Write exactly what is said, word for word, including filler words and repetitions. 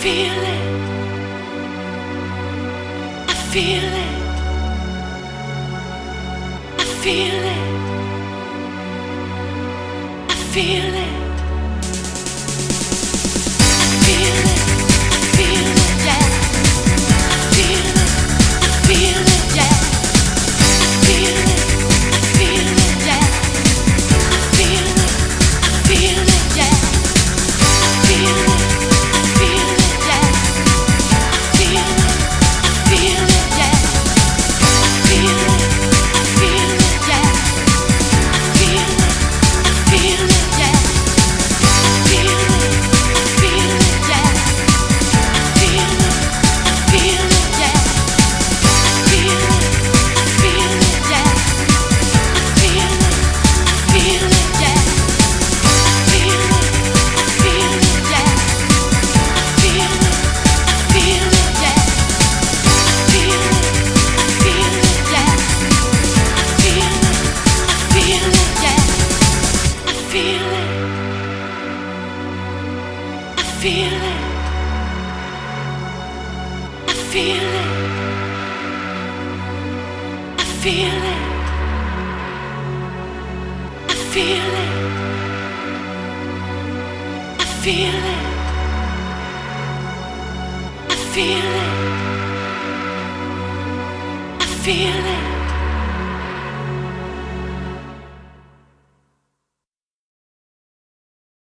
feel it. I feel it. I feel it. I feel it. I feel it. I feel it, yeah. I feel it. I feel it, yeah. I feel it. I feel it, yeah. I feel it. I feel it, yeah. I feel it. I feel it, yeah. I feel it. I feel it, yeah. I feel it. I feel it, yeah. I feel it. I feel it, yeah. I feel it. I feel it, yeah. I feel it. I feel it, yeah. I feel it. I feel it, yeah. I feel it. I feel it, yeah. I feel it. I feel it, yeah. I feel it. I feel it, yeah. I feel it. I feel it, yeah. I feel it. I feel it, yeah. I feel it. I feel it. I feel it. I feel it. I feel it. I feel it. I feel it. I feel it.